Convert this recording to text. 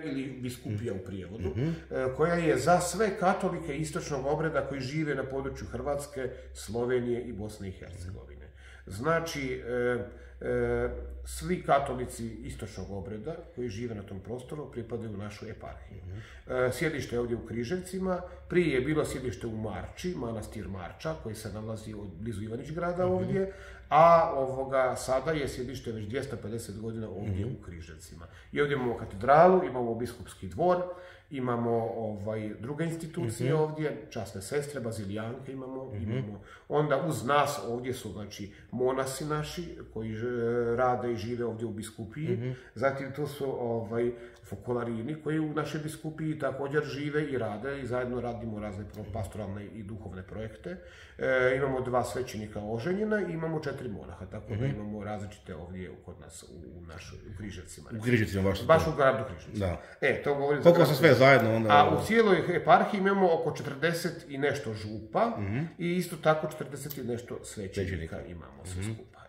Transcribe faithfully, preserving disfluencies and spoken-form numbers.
ili biskupija u prijevodu, koja je za sve katolike istočnog obreda koji žive na području Hrvatske, Slovenije i Bosne i Hercegovine. Znači, e, e, svi katolici istočnog obreda koji žive na tom prostoru pripadaju u našu eparhiju. E, sjedište je ovdje u Križevcima, prije je bilo sjedište u Marči, manastir Marča, koji se nalazi od blizu Ivanić-grada ovdje, a ovoga, sada je sjedište već dvjesto pedeset godina ovdje u Križevcima. I ovdje imamo katedralu, imamo biskupski dvor, imamo ovaj, druge institucije mm-hmm. ovdje, časne sestre, bazilijanke imamo, mm-hmm. imamo. Onda uz nas ovdje su znači, monasi naši koji rade i žive ovdje u biskupiji. Mm-hmm. Zatim tu su ovaj, fokolarini koji u našoj biskupiji također žive i rade i zajedno radimo razne pastoralne i duhovne projekte. E, imamo dva svećenika oženjena i imamo četiri monaha, tako mm-hmm. da imamo različite ovdje kod nas u, našoj, u Križevcima. U Križevcima baš. Baš u gradu Križevcima. Da. E, to govori koliko su sve zajedno onda? A u cijeloj eparhiji imamo oko četrdeset i nešto župa mm-hmm. i isto tako četrdeset i nešto svećenika imamo sve mm-hmm. skupa.